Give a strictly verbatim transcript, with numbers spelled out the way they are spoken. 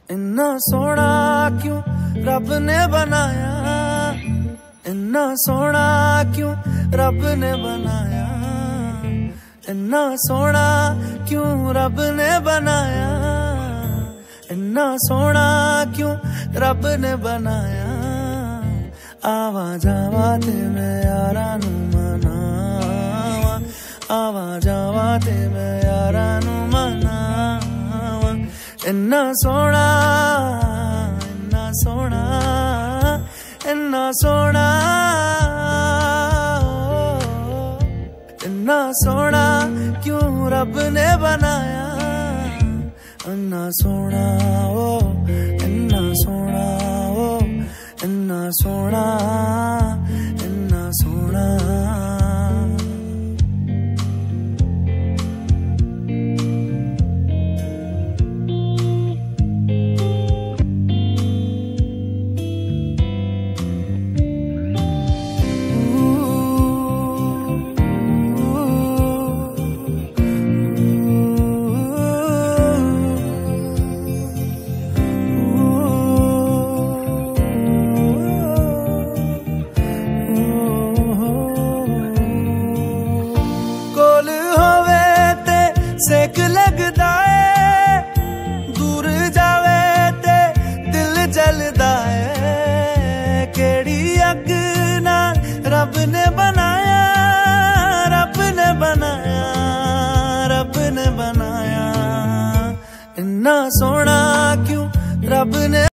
इन्ना सोना क्यों रब ने बनाया, इन्ना सोना क्यों रब ने बनाया, इन्ना सोना क्यों रब ने बनाया, इन्ना सोना क्यों रब ने बनाया। आवा जावा ते मैं यारा नू मनावा, आवा जावा ते मैं यारा नू मनावा। इन्ना सोना इन्ना सोना इन्ना सोना इन्ना सोना क्यों रब ने बनाया, इन्ना सोना ओ इन्ना सोना ओ इन्ना सोना इन्ना सोना। सेक लगदा है, दूर जावे ते दिल जलदा है। केड़ी अग नाल रब ने बनाया, रब ने बनाया, रब ने बनाया। इन्ना सोना क्यों रब ने